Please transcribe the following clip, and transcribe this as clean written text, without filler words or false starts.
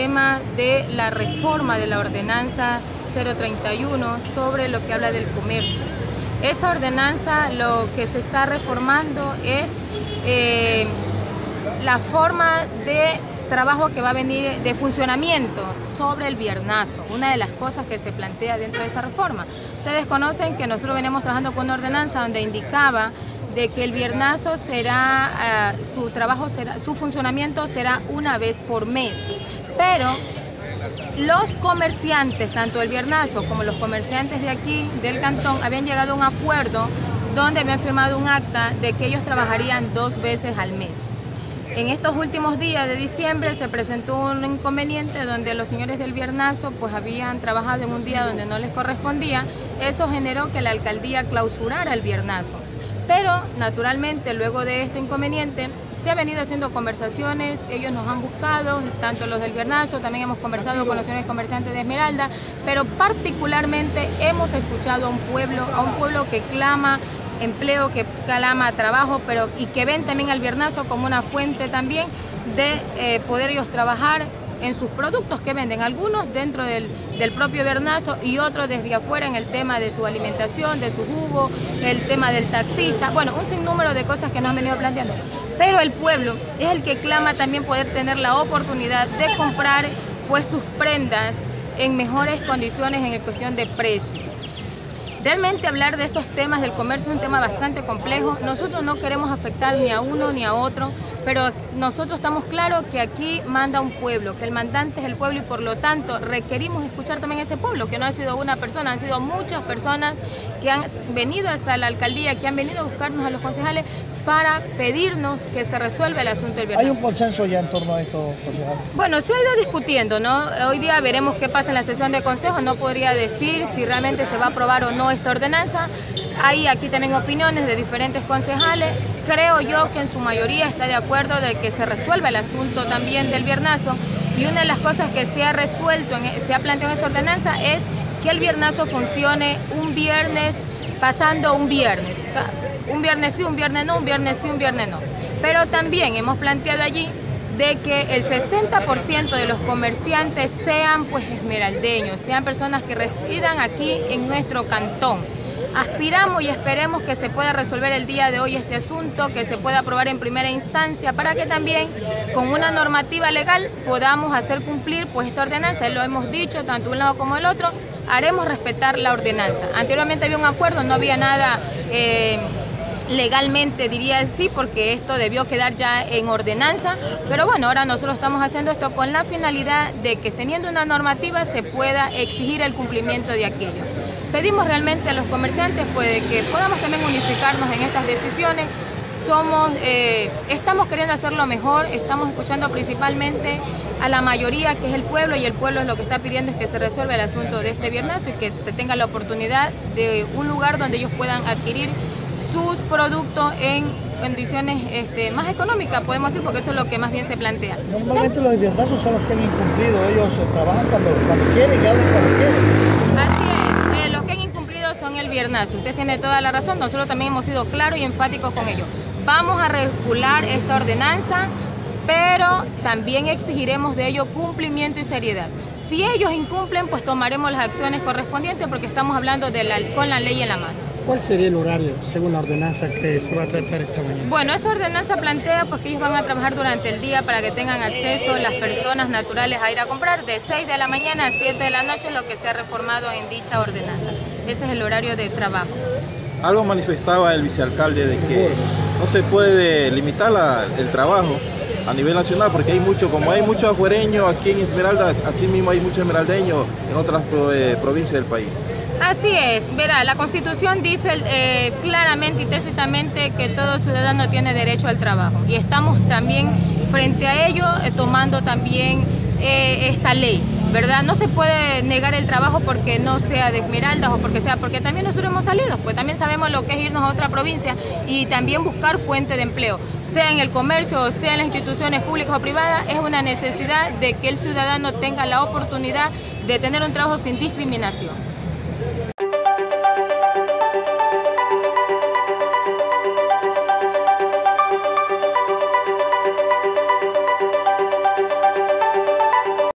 tema de la reforma de la ordenanza 031 sobre lo que habla del comercio. Esa ordenanza lo que se está reformando es la forma de trabajo que va a venir de funcionamiento sobre el viernazo, una de las cosas que se plantea dentro de esa reforma. Ustedes conocen que nosotros venimos trabajando con una ordenanza donde indicaba de que el viernazo será, su funcionamiento será una vez por mes, pero los comerciantes, tanto el viernazo como los comerciantes de aquí, del cantón, habían llegado a un acuerdo donde habían firmado un acta de que ellos trabajarían 2 veces al mes. En estos últimos días de diciembre se presentó un inconveniente donde los señores del viernazo pues habían trabajado en un día donde no les correspondía. Eso generó que la alcaldía clausurara el viernazo. Pero naturalmente luego de este inconveniente se han venido haciendo conversaciones, ellos nos han buscado, tanto los del viernazo, también hemos conversado con los señores comerciantes de Esmeralda, pero particularmente hemos escuchado a un pueblo que clama empleo, que clama trabajo, y que ven también al viernazo como una fuente también de poder ellos trabajar en sus productos que venden, algunos dentro del propio viernazo y otros desde afuera en el tema de su alimentación, de su jugo, el tema del taxista, bueno, un sinnúmero de cosas que nos han venido planteando. Pero el pueblo es el que clama también poder tener la oportunidad de comprar pues sus prendas en mejores condiciones en cuestión de precio. Realmente hablar de estos temas del comercio es un tema bastante complejo. Nosotros no queremos afectar ni a uno ni a otro, pero nosotros estamos claros que aquí manda un pueblo, que el mandante es el pueblo y por lo tanto requerimos escuchar también a ese pueblo, que no ha sido una persona, han sido muchas personas que han venido hasta la alcaldía, que han venido a buscarnos a los concejales para pedirnos que se resuelva el asunto del viernazo. ¿Hay un consenso ya en torno a esto, concejal? Bueno, se ha ido discutiendo, ¿no? Hoy día veremos qué pasa en la sesión de consejo, no podría decir si realmente se va a aprobar o no esta ordenanza. Hay aquí también opiniones de diferentes concejales. Creo yo que en su mayoría está de acuerdo de que se resuelva el asunto también del viernazo, y una de las cosas que se ha resuelto, se ha planteado en esta ordenanza es que el viernazo funcione un viernes pasando un viernes. Un viernes sí, un viernes no, un viernes sí, un viernes no. Pero también hemos planteado allí de que el 60% de los comerciantes sean pues esmeraldeños, sean personas que residan aquí en nuestro cantón. Aspiramos y esperemos que se pueda resolver el día de hoy este asunto, que se pueda aprobar en primera instancia para que también con una normativa legal podamos hacer cumplir pues esta ordenanza. Lo hemos dicho tanto un lado como el otro, haremos respetar la ordenanza. Anteriormente había un acuerdo, no había nada legalmente, diría sí, porque esto debió quedar ya en ordenanza, pero bueno, ahora nosotros estamos haciendo esto con la finalidad de que teniendo una normativa se pueda exigir el cumplimiento de aquello. Pedimos realmente a los comerciantes pues que podamos también unificarnos en estas decisiones. Estamos queriendo hacerlo mejor, estamos escuchando principalmente a la mayoría que es el pueblo, y el pueblo es lo que está pidiendo es que se resuelva el asunto de este viernazo y que se tenga la oportunidad de un lugar donde ellos puedan adquirir sus productos en condiciones más económicas, podemos decir, porque eso es lo que más bien se plantea. Normalmente los viernazos son los que han incumplido, ellos trabajan cuando quieren y hablan cuando quieren. Así es, los que han incumplido son el viernazo, usted tiene toda la razón, nosotros también hemos sido claros y enfáticos con ello. Vamos a regular esta ordenanza, pero también exigiremos de ello cumplimiento y seriedad. Si ellos incumplen, pues tomaremos las acciones correspondientes porque estamos hablando con la ley en la mano. ¿Cuál sería el horario, según la ordenanza, que se va a tratar esta mañana? Bueno, esa ordenanza plantea pues, que ellos van a trabajar durante el día para que tengan acceso las personas naturales a ir a comprar de 6 de la mañana a 7 de la noche, lo que se ha reformado en dicha ordenanza. Ese es el horario de trabajo. Algo manifestaba el vicealcalde de que no se puede limitar el trabajo a nivel nacional, porque como hay muchos afuereños aquí en Esmeralda, así mismo hay muchos esmeraldeños en otras provincias del país. Así es, verá, la Constitución dice claramente y tácitamente que todo ciudadano tiene derecho al trabajo, y estamos también frente a ello tomando también esta ley, ¿verdad? No se puede negar el trabajo porque no sea de Esmeraldas o porque también nosotros hemos salido, pues también sabemos lo que es irnos a otra provincia y también buscar fuente de empleo, sea en el comercio o sea en las instituciones públicas o privadas. Es una necesidad de que el ciudadano tenga la oportunidad de tener un trabajo sin discriminación.